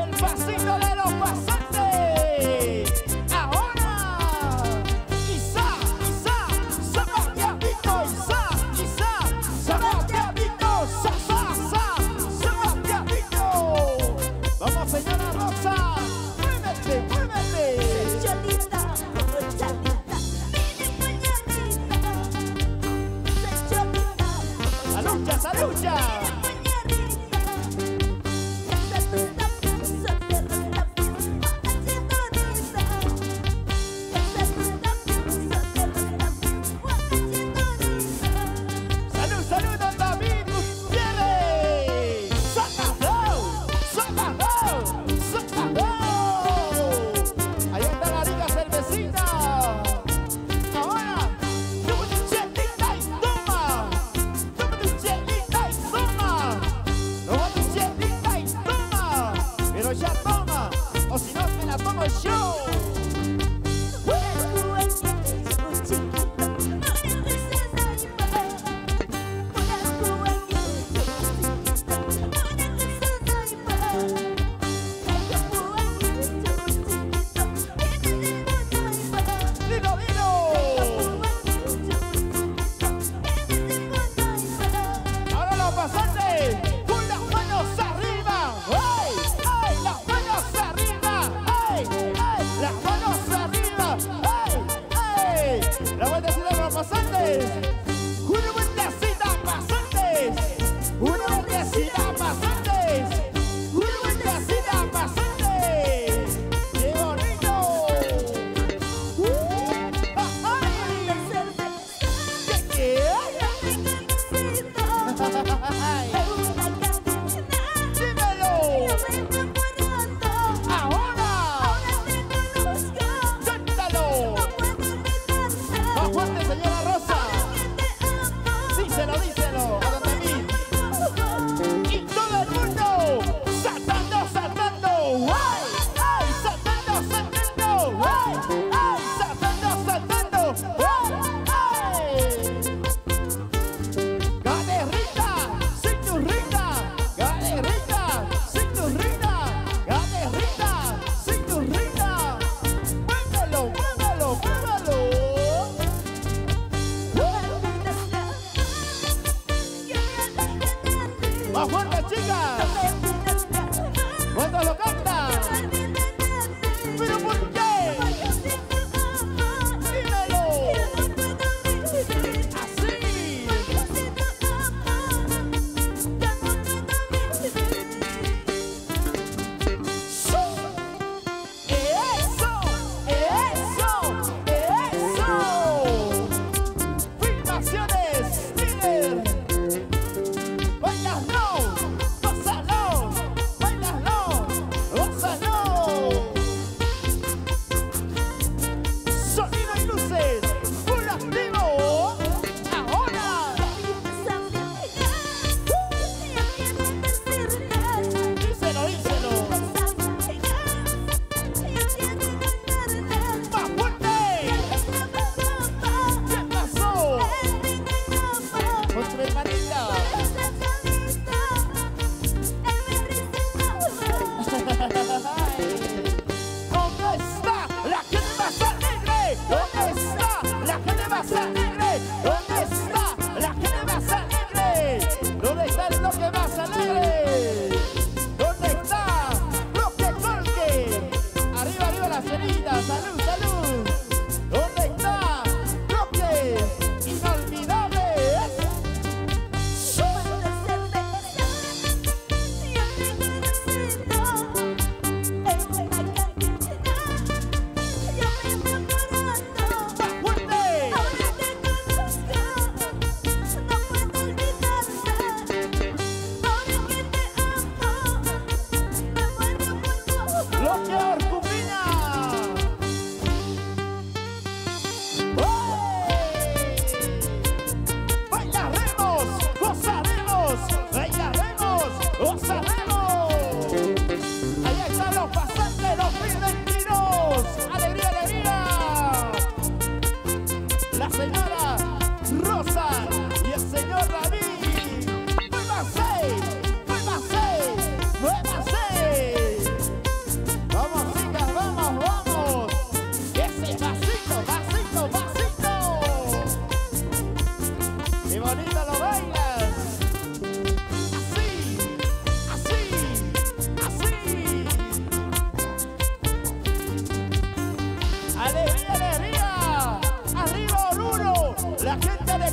el pasito de los pasantes. Ahora, Isa, Sebastianito, Sebastianito, Sebastianito. Vamos, señora Rosa, muévete, muévete. Cholita, cholita, ¡Salucha, salucha! ¡Salud, salud, don David Gutiérrez! ¡Sácalo! ¡Sácalo! ¡Sácalo! Ahí está la rica cervecita. Ahora, toma tu chelita y toma. Toma tu chelita y toma.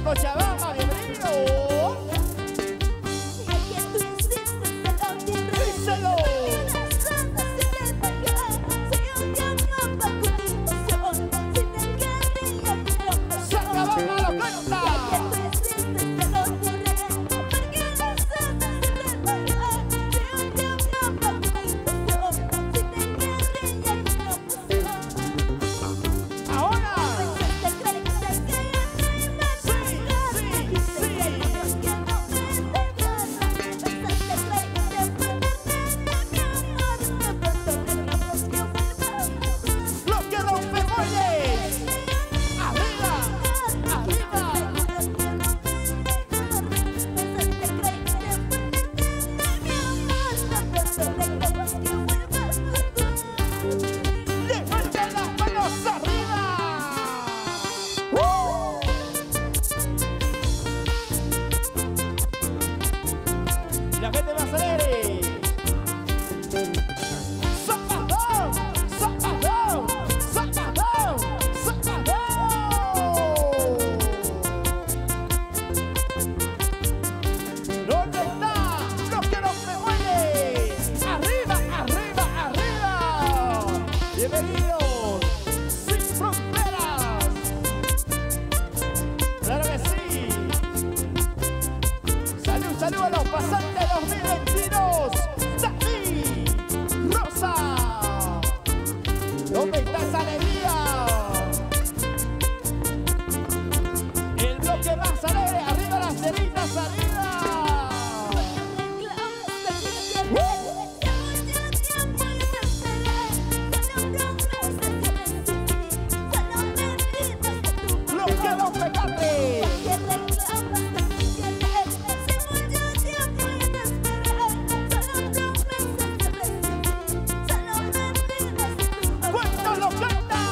Desde Cochabamba, bienvenido. Díselo. Sacabamba lo canta. La gente más alegre. ¡Zapadón! ¡Zapadón! ¡Zapadón! ¡Zapadón! ¿Dónde está? ¡Los que no se mueven! ¡Arriba, arriba, arriba! ¡Bienvenidos! ¡Sin fronteras! ¡Claro que sí! ¡Salud, salud a los pasantes 2022! ¡David! ¡Rosa! ¿Dónde está esa alegría? El bloque más alegre, arriba las ceritas, arriba. Los que no pegaste. ¡Cuánto lo canta!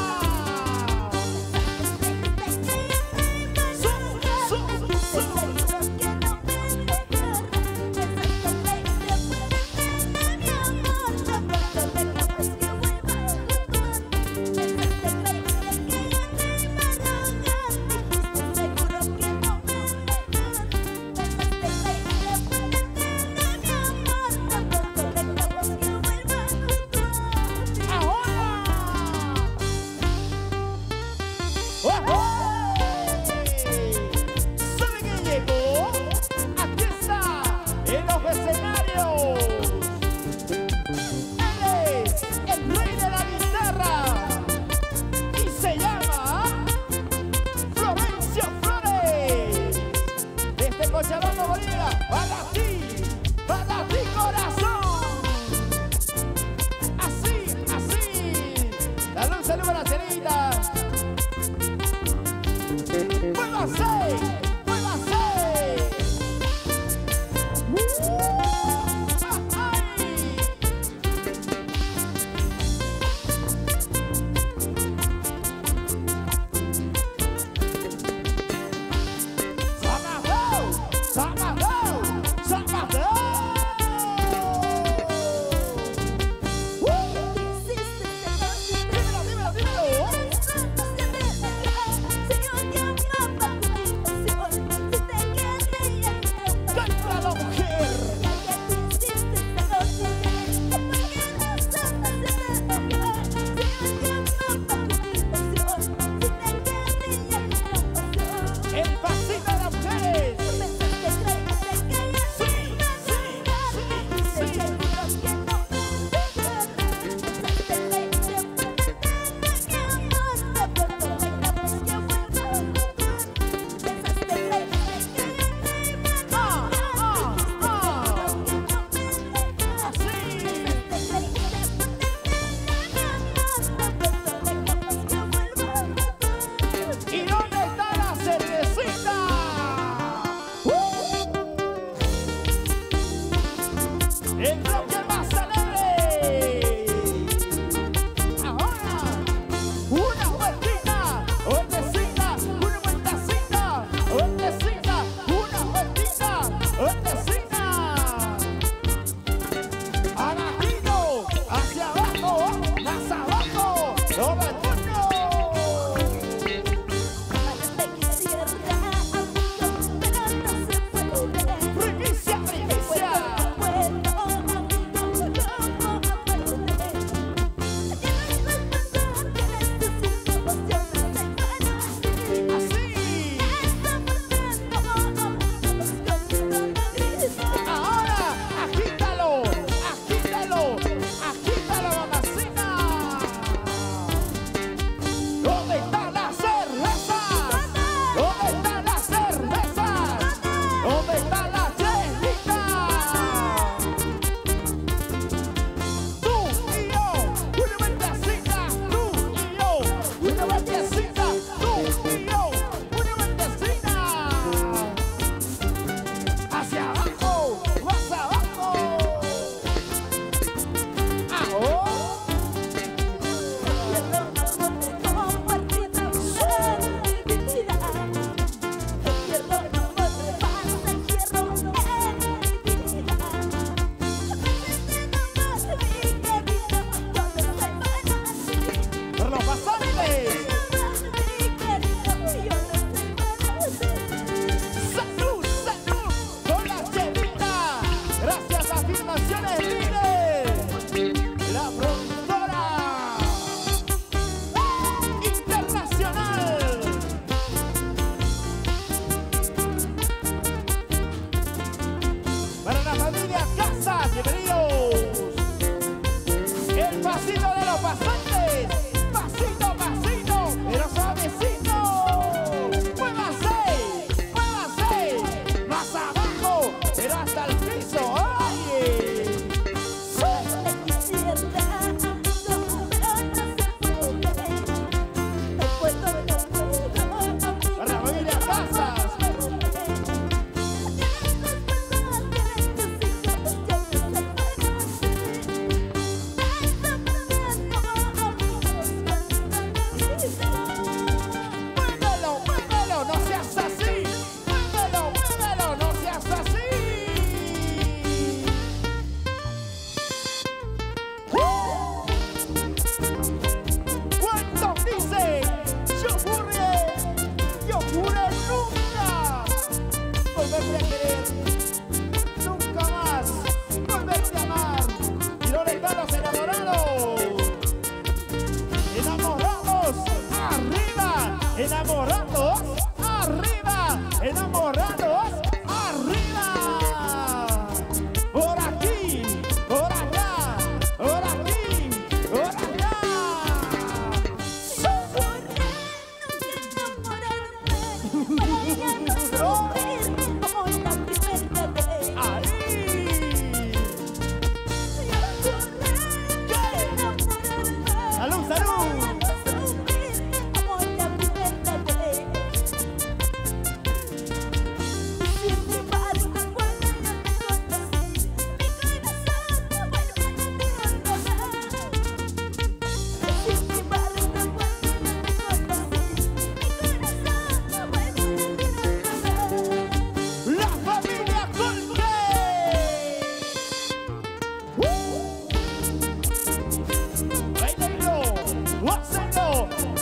¿Sabe quién llegó? Aquí está, en los escenarios. Él es el rey de la guitarra y se llama Florencio Flores. Desde Cochabamba, Bolivia, para ti corazón. Así, así. Dale un saludo a la cenita. ¡Muévase! ¡Muévase! ¡Ay! ¡Zapadón! ¡Zapadón! ¡Zapadón! Dímelo, dímelo, dímelo.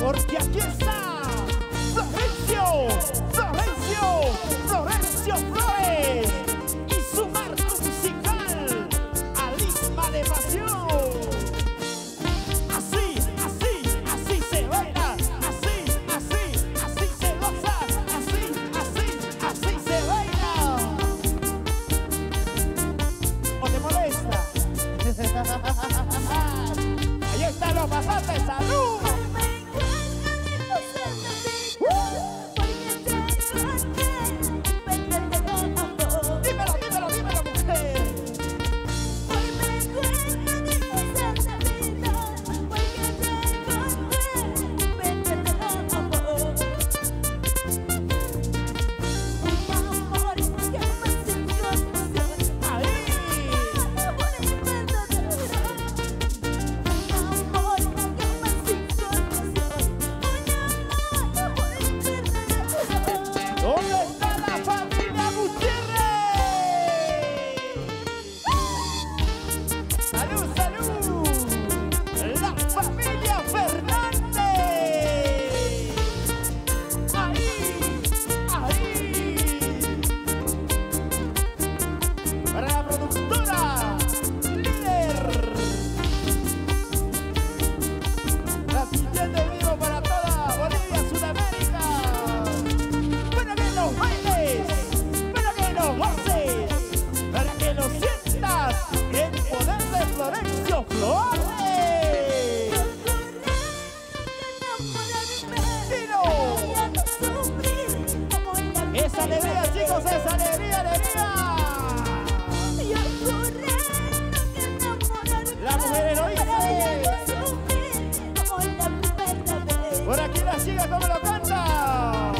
porque aquí está Florencio Flores y su marco musical, Alisma de Pasión. Así se baila, así se goza, así se baila. ¿O te molesta? Ahí están los pasantes, ¡salud! ¡Esa alegría, chicos! ¡Esa alegría, alegría! La mujer heroína. Por aquí la chica, ¿cómo lo canta?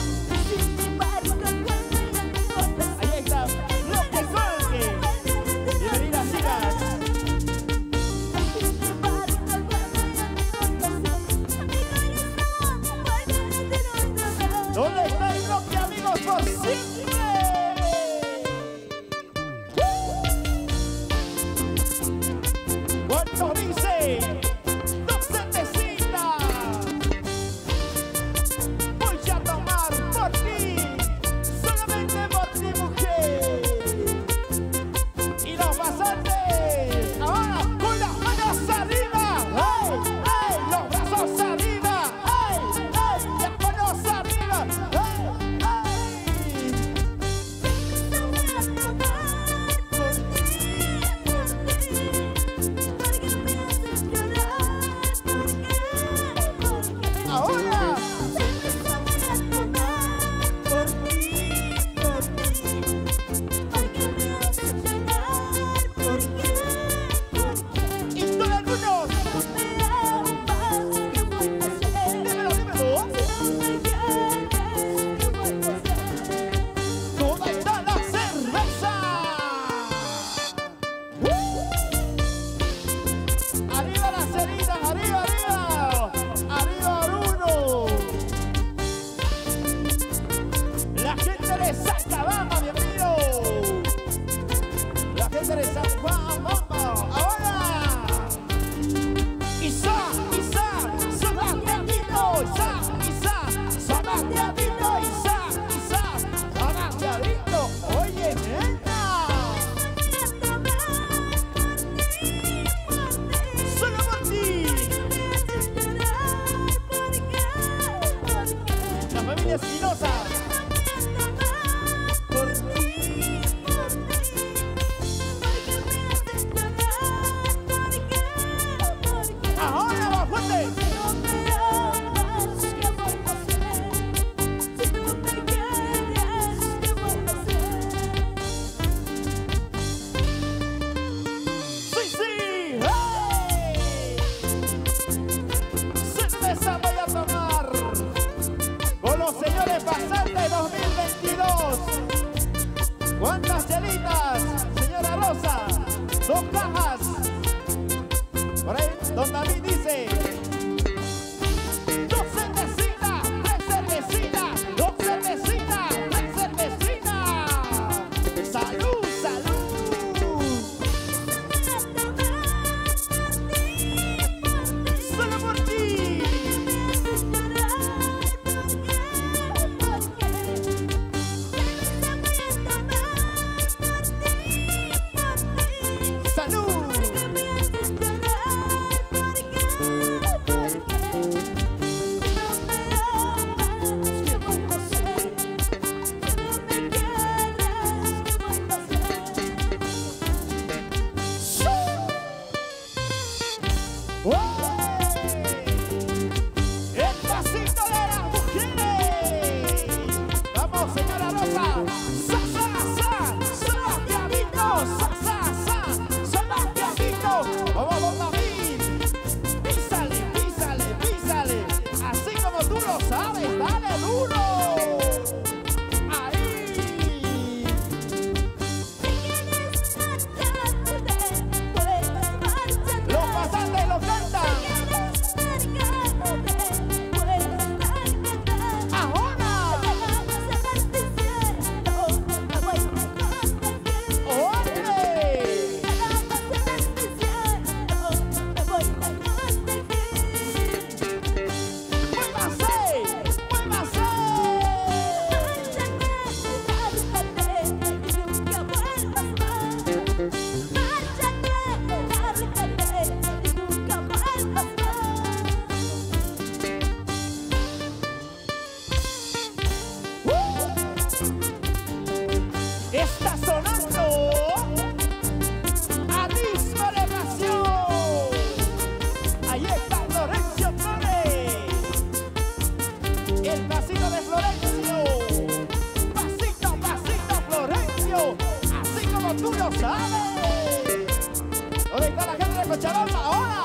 Ahí está, lo que colgue. Bienvenidas, chicas. ¿Dónde está el bloque, amigos, por siempre? ¿Cuánto dice? ¡Dos cervecitas! Voy a tomar por ti, solamente por ti, mujer. Y los pasantes, ahora con las manos arriba. ¡Ay, ay! Los brazos arriba. ¡Ay, ay! Las manos arriba. ¡Ay, ay! Ahora. Y todo el mundo. Dímelo, dímelo. ¿Dónde está la cerveza? Arriba las ceritas, arriba, arriba. Arriba Bruno. La gente de Sacabamba, bienvenido. La gente de Sacabamba. Ahora. Isa, Sebastianito, Sebastianito, Sebastianito. Oye, nena. Solo por ti. La familia Espinosa. Por ti. Ahora va fuerte. Sí, sí. ¡Hey! Cerveza voy a tomar con los señores pasantes 2022. ¿Cuántas chelitas, señora Rosa? 2 cajas. Por ahí, don David dice: 2 cervecitas, 3 cervecitas, 2 cervecitas, 3 cervecitas. ¡Salud, salud! Solo por ti. El pasito de las mujeres. Vamos, señora Rosa. Sa, sa, sa, Sebastianito. Sa, sa, sa, Sebastianito. Vamos, David. Písale, písale, písale. Así como tú lo sabes, dale duro. Ahí. Los pasantes lo cantan. Ahora. Está sonando a disco de pasión. Ahí está Florencio Flores. El pasito de Florencio. Pasito, pasito, Florencio. Así como tú lo sabes. ¿Dónde está la gente de Cochabamba ahora?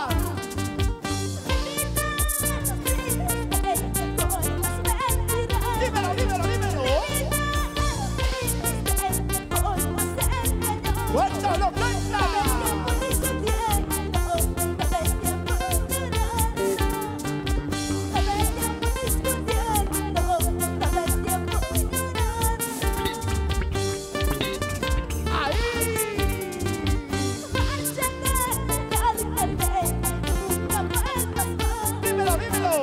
Dímelo, dímelo, dímelo. ¿Cuántos lo cantan? Ahí. Dímelo, dímelo.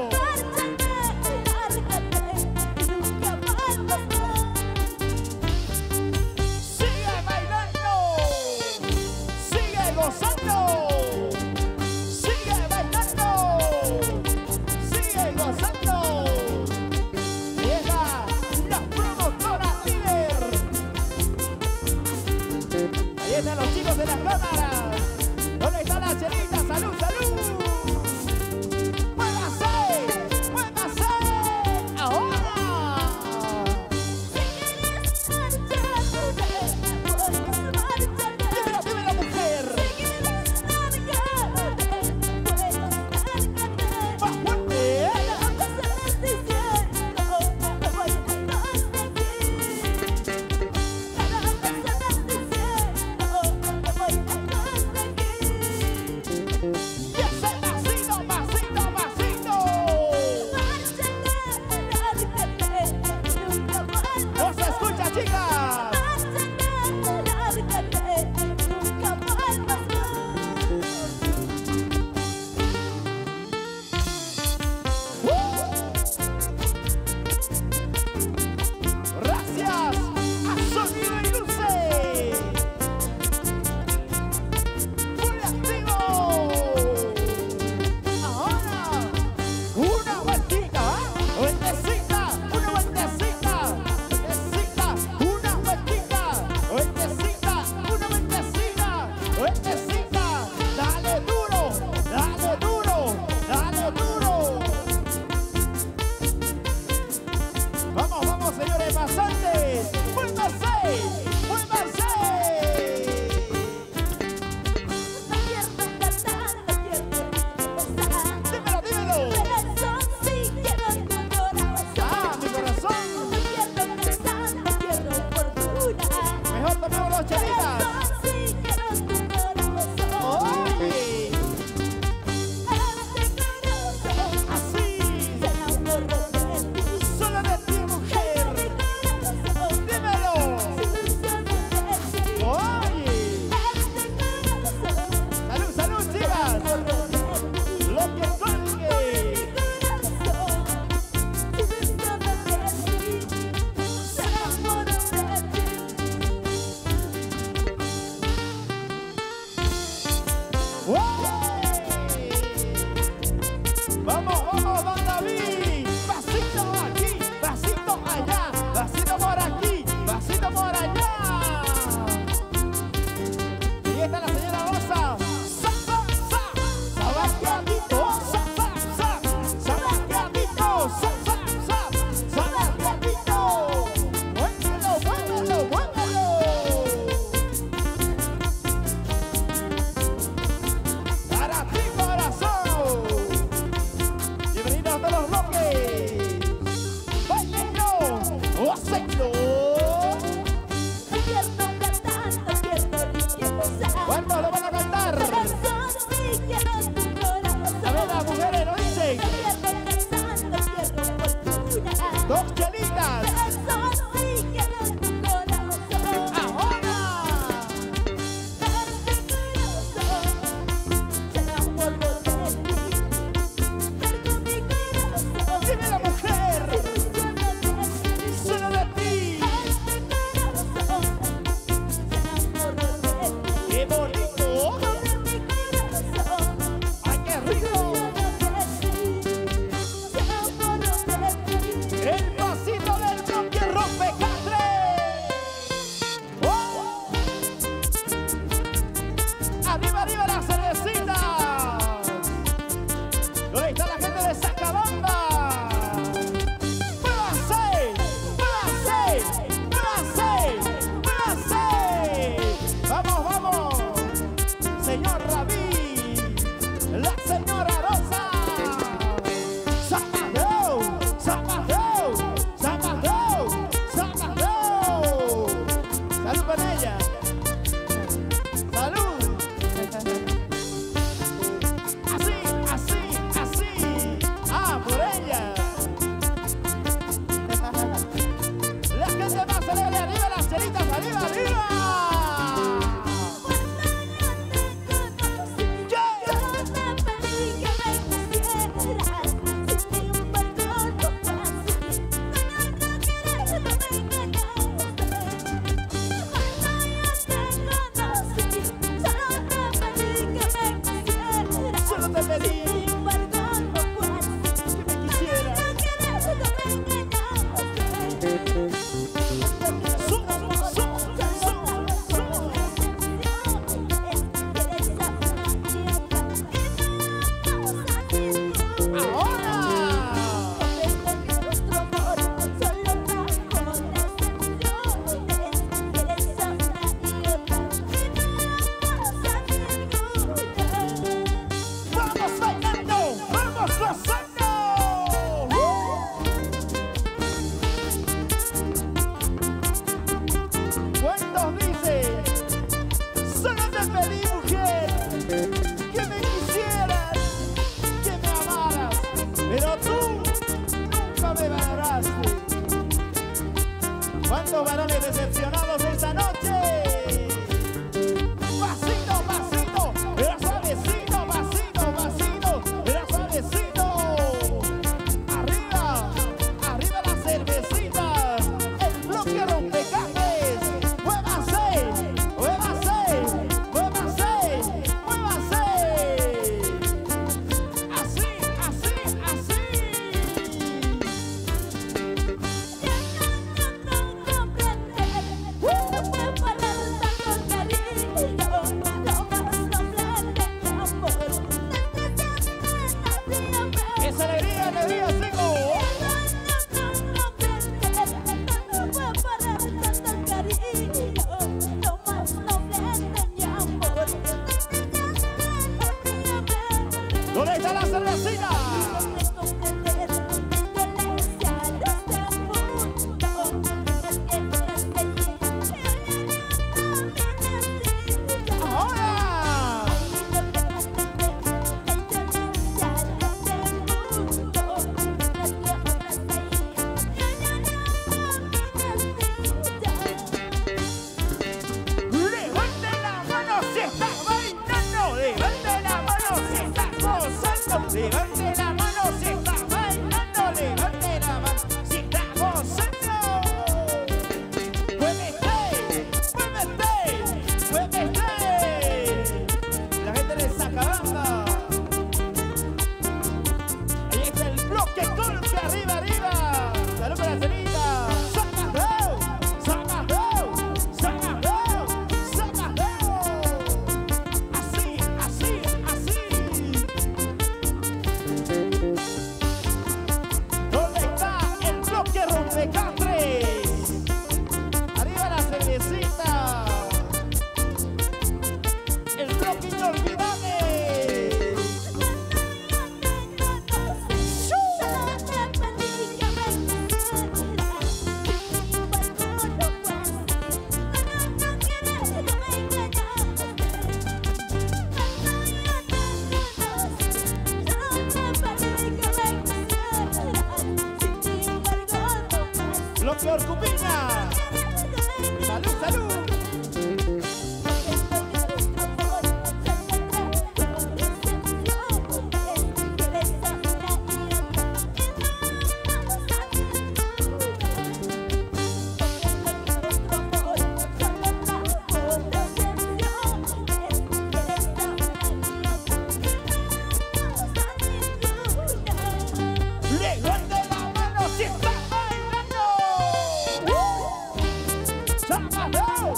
Sigue bailando. Sigue gozando. Sigue bailando. Sigue gozando. Llega la productora líder. Ahí están los chicos de las cámaras. ¿Dónde está la chelita? ¡Salud, salud! ¡Muévase! ¡Muévase! ¡Ahora! Dímelo, dímelo, mujer. Más fuerte. Y ese pasito, pasito, pasito. No se escucha, chicas. Gracias a Sonido y Luces. Muy activo. Ahora, una vueltita, vueltecita, una vueltecita, vueltecita, una vueltita, vueltecita, una vueltecita, vueltecita. Dale duro, dale duro, dale duro. Vamos, vamos, señores pasantes. ¡Muévanse! ¡Muévanse! Dímelo, dímelo. Ah, mi corazón. Mejor tomemos los chelitas. Oye, así. Solo de ti, mujer. Dímelo. Oye. Salud, salud, chicas. Lo que cuelgue. Vamos, vamos, don David. Pasito aquí, pasito allá, pasito por aquí, pasito por allá. Y esta es la señora Rosa. Sa, sa, sa, Sebastianito. ¿Cuántos varones decepcionados esta noche? Pasito, pasito, era suavecito, pasito, pasito, era suavecito. Arriba, arriba la cervecita, el bloque rompecables. Muévase, muévase, muévase, muévase. Así, así, así. ¡Esa alegría, alegría, sigo! ¿Dónde está la cervecita? Levante la mano si está bailando, levante la mano si está gozando. Muévete, muévete, muévete. La gente de Sacabamba. Ahí está el bloque golpe, arriba, arriba. Salud para la cenita. Sacabao, sacabao, sacabao, sacabao. Así, así, así. ¿Dónde está el bloque rompecatres? Arriba la cervecita. El bloque inolvidable. Bloque Orcupiña. Salud, salud. Levante la mano si está bailando. ¡Sacabao!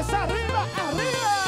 manos arriba, arriba.